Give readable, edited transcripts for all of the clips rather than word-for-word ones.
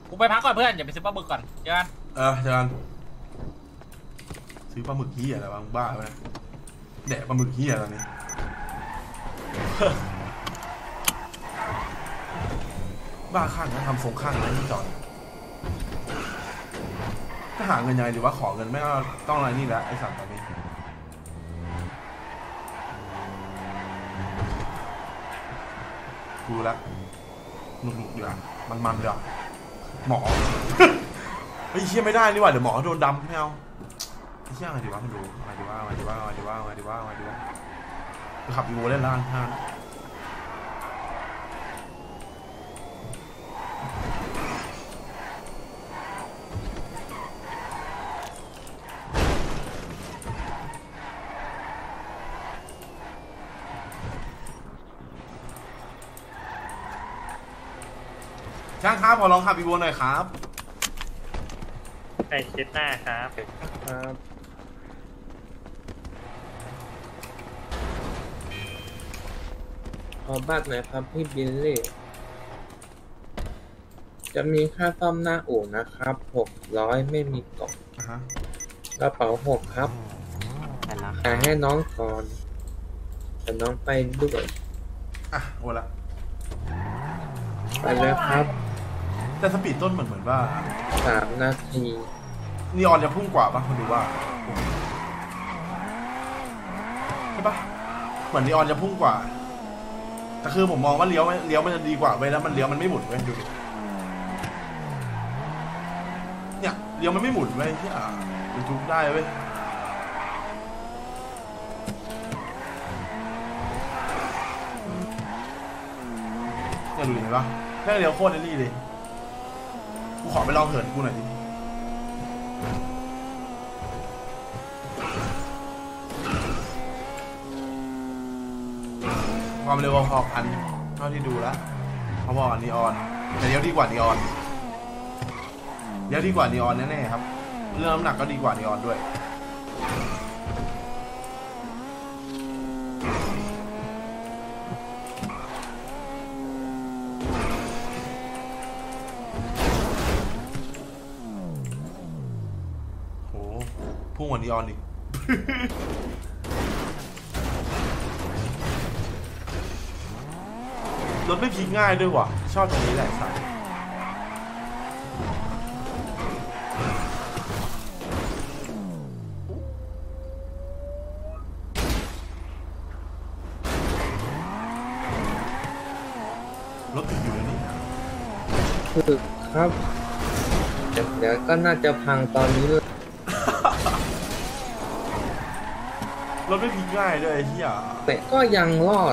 กูไปพักก่อนเพื่อนอย่าไปซื้อปลาหมึกก่อนเจอกันเจอกันซื้อปลาหมึกเหี้ยอะไรบ้างบ้าไปแดกปลาหมึกเหี้ยตอนนี้บ้าข้างนะทำทรงข้างนะที่จอดถ้าหาเงินยังไงดีว่าขอเงินไม่ก็ต้องอะไรนี่แหละไอ้สัตว์ตอนนี้ดูแล้วหนุกๆดีกว่ามันดีกว่าหมอเฮ้ยเชี่ยไม่ได้นี่หว่าเดี๋ยวหมอโดนดำไม่เอาเชี่ยอะไรดีวะมาดูมาดีว่าไปขับอีโวเล่นล่างท่านช่างครับขอลองขับอีโวหน่อยครับใส่เช็ดหน้าครับขอบัตรหน่อยครับพี่บิลลี่จะมีค่าซ่อมหน้าอู่นะครับ600ไม่มีกล่องกระเป๋า6ครับแต่ให้น้องก่อนแต่น้องไปด้วยโอ้ละไปเลยครับแต่สปีดต้นเหมือนว่า 3 นาทีนีออนจะพุ่งกว่าปะคุณดูว่าใช่ปะเหมือนนีออนจะพุ่งกว่าแต่คือผมมองว่าเลี้ยวมันจะดีกว่าเว้ยแล้วมันเลี้ยวมันไม่หมุนเว้ยดูดิเนี่ยเลี้ยวมันไม่หมุนเว้ยที่มันจุกได้เว้ยเนี่ยดูเห็นปะแค่เลี้ยวโคตรนี่เลยกูขอไปลองเหินกูหน่อยดิความเร็วพอๆกันเท่าที่ดูแล้วพอๆนีออนแต่เลี้ยวดีกว่านีออนแน่ๆครับเรื่องน้ำหนักก็ดีกว่านีออนด้วยโหพุ่งกว่านีออนอีกรถไม่พลิกง่ายด้วยว่ะชอบตรงนี้แหละสัสรถติดอยู่เลยนี่คือครับเดี๋ยวก็น่าจะพังตอนนี้เลยรถไม่พลิกง่ายด้วยไอ้เหี้ยแต่ก็ยังรอด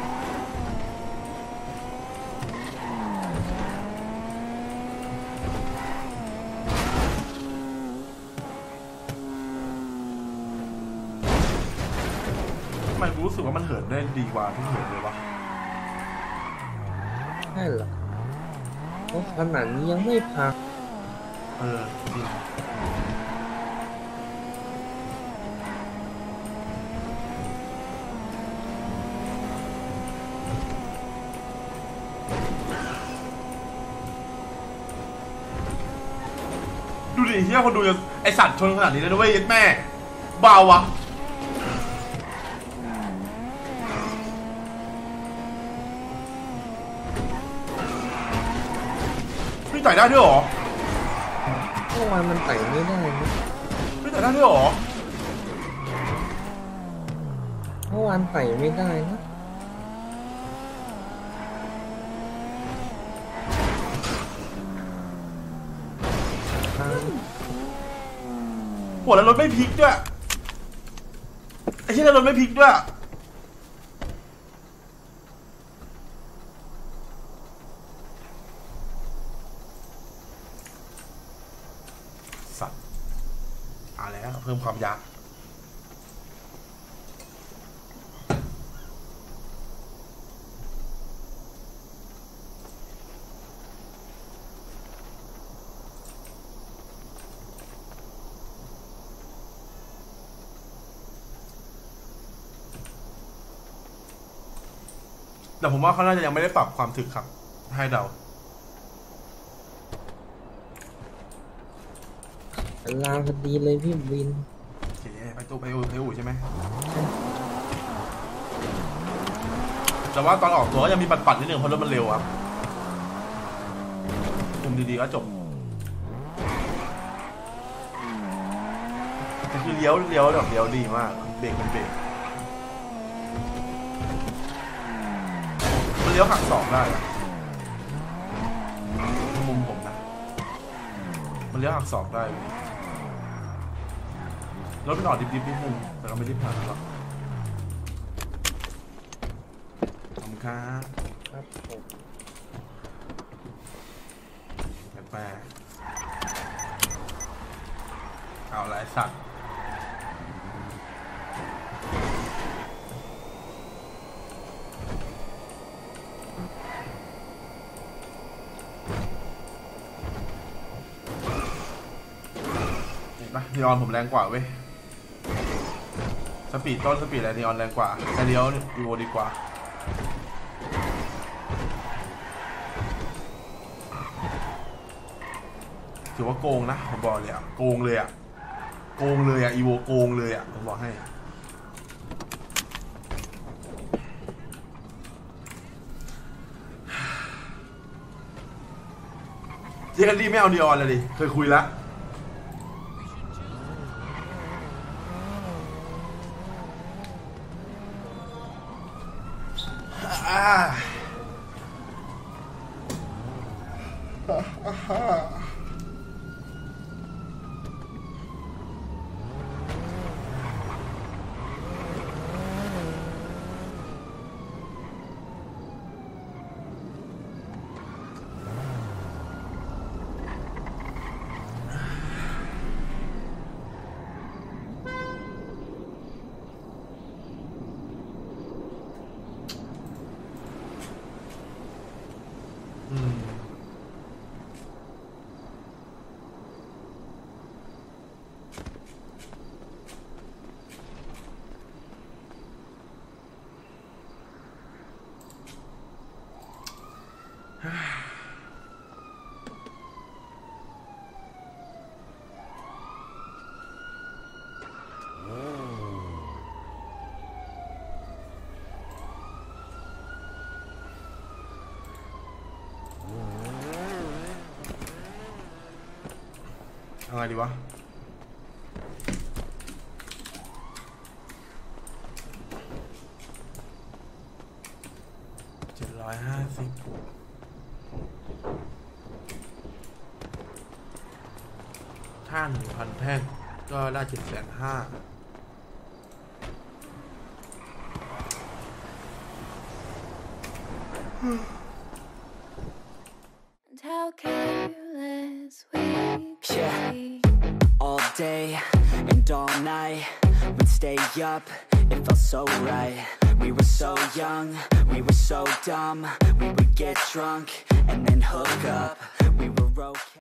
ทำไมรู้สึกว่ามันเหินได้ดีกว่าที่เหินเลยวะใช่เหรอเพราะขนาดนี้ยังไม่พังจริงดูดิเฮียคนดูจะไอสัตว์ชนขนาดนี้เลยนะเว้ยแม่เบาวะไม่ไต่ได้ด้วยหรอเมื่อวานมันไต่ไม่ได้นะไม่ไต่ได้ด้วยหรอเมื่อวานไต่ไม่ได้นะโหแล้วรถไม่พลิกด้วยไอ้ที่รถไม่พลิกด้วยสัตว์แล้วเพิ่มความยาก แต่ผมว่าเขาน่าจะยังไม่ได้ปรับความถึกครับให้เดาลาพอดีเลยพี่วินโอเคไปตู้ไปอู่ใช่ไหมแต่ว่าตอนออกตัวก็ยังมีปัดๆนิดนึงเพราะรถมันเร็วครับคุมดีๆก็จบแต่คือเลี้ยวแบบเลี้ยวดีมากเบรกมันเบรกมันเลี้ยวหักศอกได้อะมุมผมนะมันเลี้ยวหักศอกได้รถมันออกดิบๆนิดนึงแต่เราไม่รีบผ่านหรอกขอบคุณครับครับผมแปลเอาอะไรสัตว์เห็นปะนีออนผมแรงกว่าเว้ยสปีดต้นสปีดอะไรนีออนแรงกว่าแต่เลี้ยวอีโวดีกว่าถือว่าโกงนะผมบอกเลยอ่ะโกงเลยอ่ะอีโวโกงเลยอ่ะผมบอกให้เจคันดี้ไม่เอานีออนเลยดิเคยคุยแล้วทำไงดีวะ750ถ้า 1,000 แท่งก็ได้ 750,000 How careless we be. All day and all night, we'd stay up, it felt so right. We were so young, we were so dumb. We would get drunk and then hook up. We were okay.